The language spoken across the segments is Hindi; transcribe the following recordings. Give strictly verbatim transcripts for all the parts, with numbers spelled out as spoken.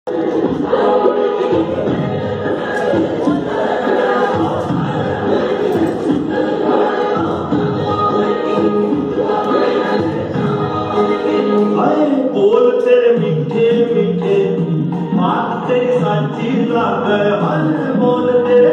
बोल तेरे मीठे मीठे बात तेरी साची लागे हर बोल तेरे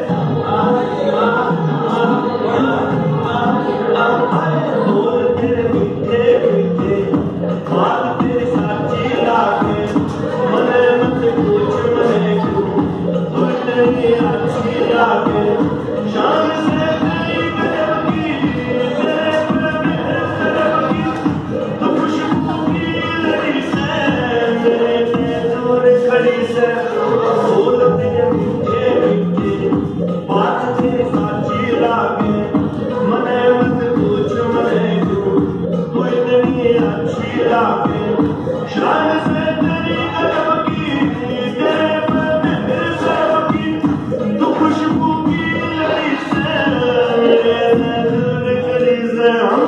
बोल तेरे मीठे मीठे बात तेरी साची लागे मने मत पूछ मने क्यों तू तेरी अच्छी लागे शाम से तेरी गजब की तेरे पर गजब की तो खुशबू की लड़ी से मेरे दूर खड़ी से बोल तेरे मीठे मीठे बात तेरी साची लागे मने मत पूछ मने क्यों तू इतनी अच्छी लागे शान से तेरी गजब की तेरे पर गजब की तो खुशबू की लड़ी से मेरे दूर खड़ी से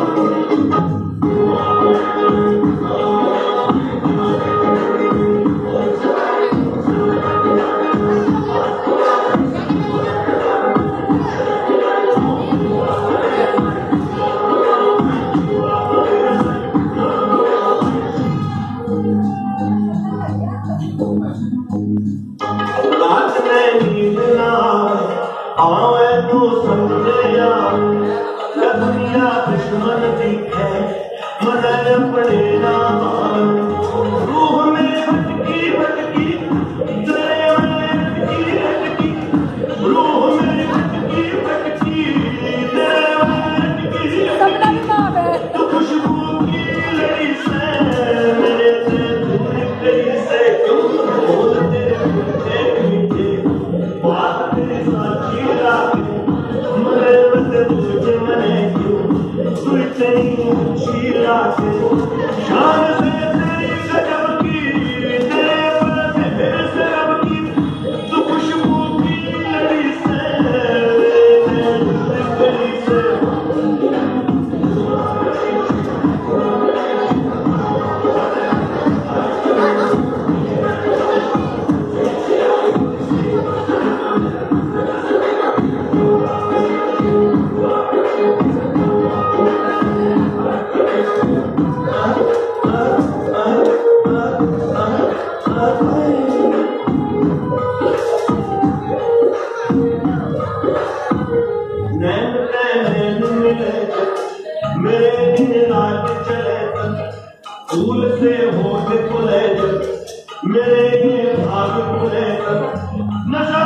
रात में नींद ना आवे तो समझे यार दुनिया दुश्मन दिखे मदद अपने ना रूह में भटकी भटकी तेरे में भटकी भटकी रूह में भटकी भटकी तेरे में भटकी तो खुशबू की लड़ी से मेरे से दूर गई से क्यों बोल तेरे मीठे मीठे बात तेरी साची लागे मने मत पूछ मने क्यों तू इतनी अच्छी लागे शान से तेरी गजब की तेरे पर गजब की तो खुशबू की लड़ी से मेरे दूर गई से नैन नैन मिले मेरे दिन रात चले फूल से होठ खुले मेरे ये भाग खुले नशा